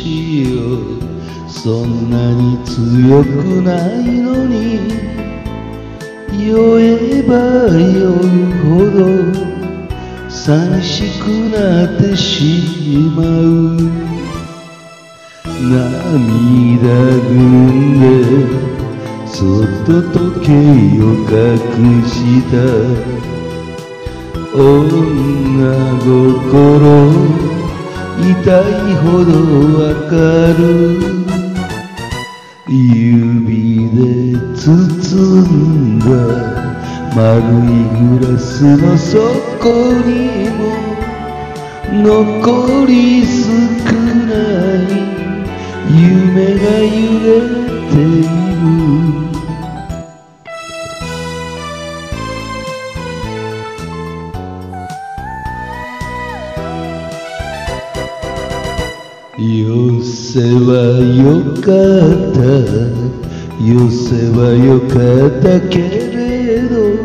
しよう。そんなに強くないのに酔えば酔うほど寂しくなってしまう。涙ぐんでそっと時計を隠した女心痛いほどわかる。指で包んだ丸いグラスの底にも残り少ない夢が揺れている。よせばよかった、よせばよかったけれど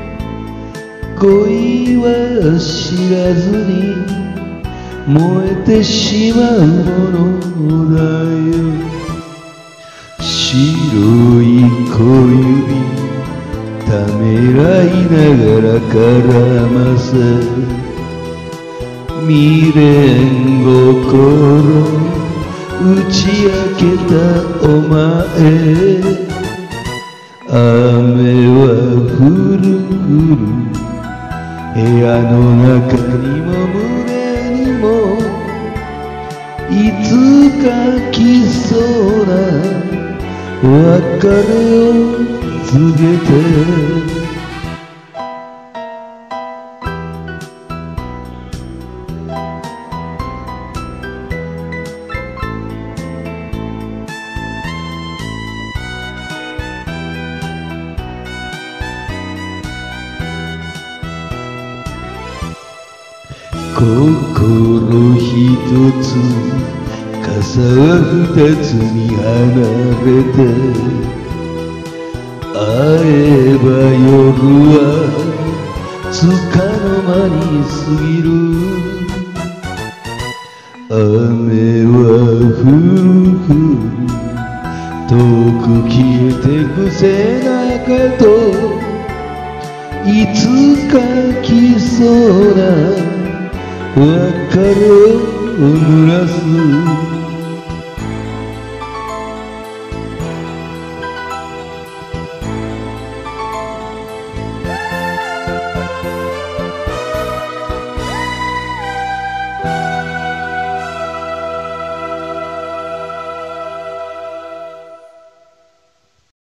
恋は知らずに燃えてしまうものだよ。白い小指ためらいながら絡ませ未練心打ち明けたお前。雨は降る降る部屋の中にも胸にもいつか来そうな別れを告げて。心ひとつ傘は二つに離れて会えば夜はつかの間に過ぎる。雨は降る降る遠く消えてく背中といつか来そうな別れを濡らす。